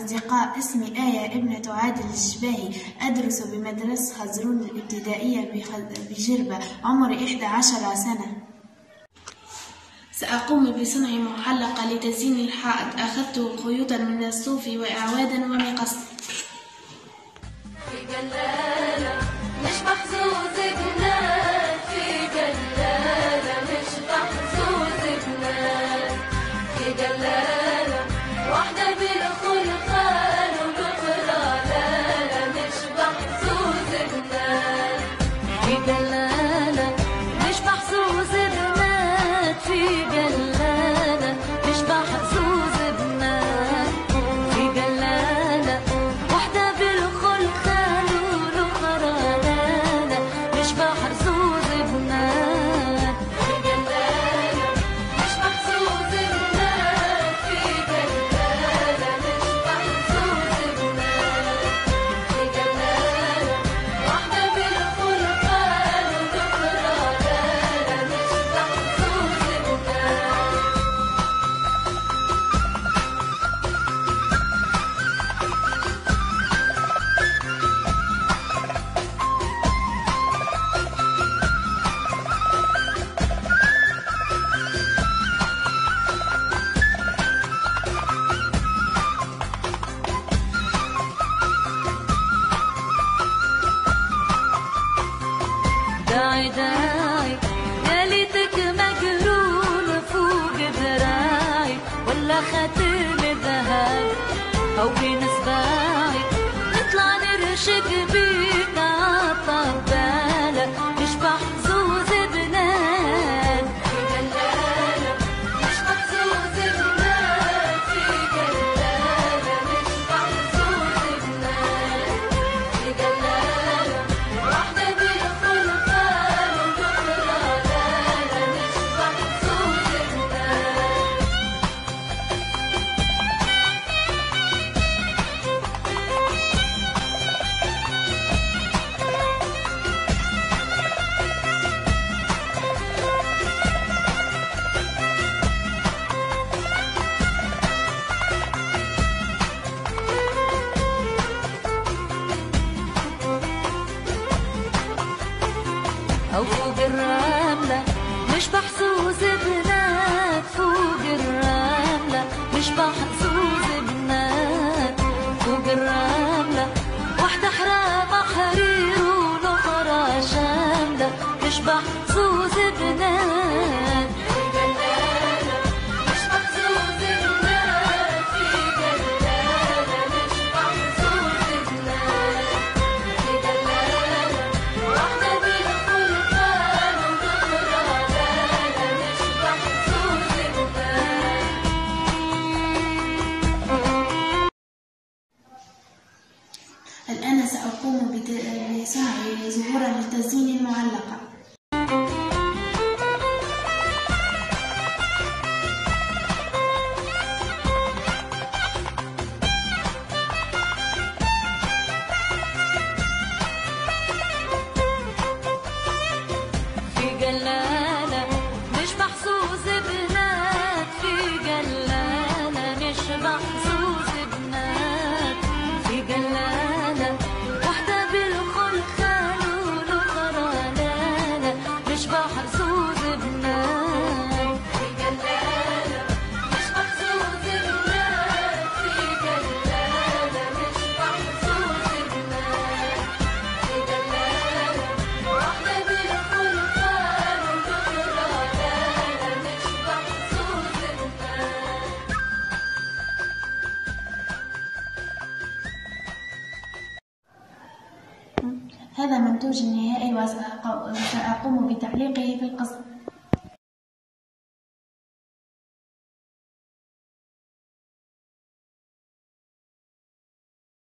أصدقاء، اسمي آية ابنة عادل الشباهي، أدرس بمدرسة خزرون الابتدائية بجربة، عمري 11 سنة. سأقوم بصنع محلقة لتزيين الحائط. أخذت خيوطا من الصوف وأعوادا ومقص. داعي داعي يا ليتك مجرون فوق ذراعي، ولا خاتم ذهب أو بنسباعي، نطلع نرشق بيك عالطبالة نشبح زوز بنات. في جلالة نشبح زوز بنات، في جلالة نشبح زوز بنات، في جلالة واحدة بالخلقان وبكرة لا نشبح زوز بنات. أو فوق الرملة نشبح زوز بنات، فوق الرملة نشبح زوز بنات، فوق الرملة واحدة حرامة حرير والأخرى شاملة نشبح زوز بنات. في جلالة نشبح زوز بنات، في جلالة نشبح زوز بنات، في جلالة واحدة بالخلقان وبكرة لا نشبح زوز بنات. الآن سأقوم بصنع زهورا لتزيين المعلقة. في جلالة نشبح زوز بنات، في جلالة نشبح زوز بنات، في جلالة واحدة بالخلخال والأخرى لالا نشبح زوز بنات. في جلالة نشبح زوز بنات، في جلالة نشبح زوز بنات، في جلالة واحدة بالخلقان وبكرة لا نشبح زوز بنات. هذا منتوج نهائي وسأقوم بتعليقه في القسم.